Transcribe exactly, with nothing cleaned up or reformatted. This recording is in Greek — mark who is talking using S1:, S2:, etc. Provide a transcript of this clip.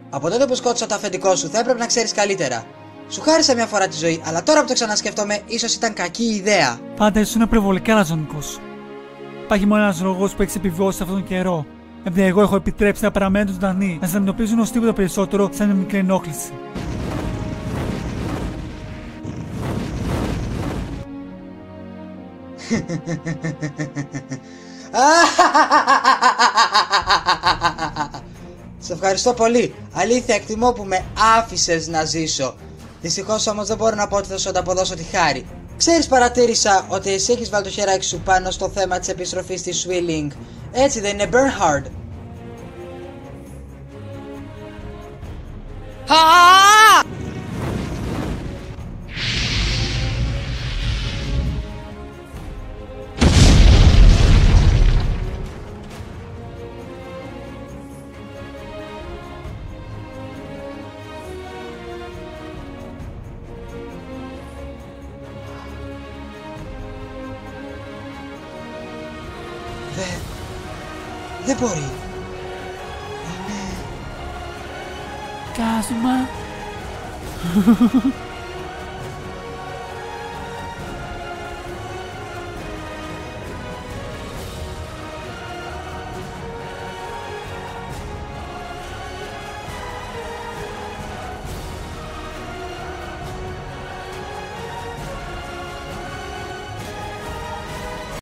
S1: Από τότε που σκότωσα το αφεντικό σου, θα έπρεπε να ξέρεις καλύτερα. Σου χάρισα μια φορά τη ζωή, αλλά τώρα που το ξανασκέφτομαι, ίσως ήταν κακή ιδέα.
S2: Πάντα ήσουν υπερβολικά λαζονικός. Υπάρχει μόνο ένας λόγος που έχεις επιβιώσει αυτόν τον καιρό. Επειδή εγώ έχω επιτρέψει να παραμένουν ζωντανοί, να σε αντιμετωπίζουν ως τίποτα περισσότερο σαν μια μικρή ενόχληση.
S1: Σε ευχαριστώ πολύ. Αλήθεια, εκτιμώ που με άφησες να ζήσω. Δυστυχώς όμως δεν μπορώ να πω ότι θα σου ανταποδώσω τη χάρη. Ξέρεις, παρατήρησα ότι εσύ έχεις βάλει το χεράκι σου πάνω στο θέμα της επιστροφής της Swilling. Έτσι δεν είναι, Bernhard? Δεν... Δεν μπορεί. Είναι...
S2: Κάσμα.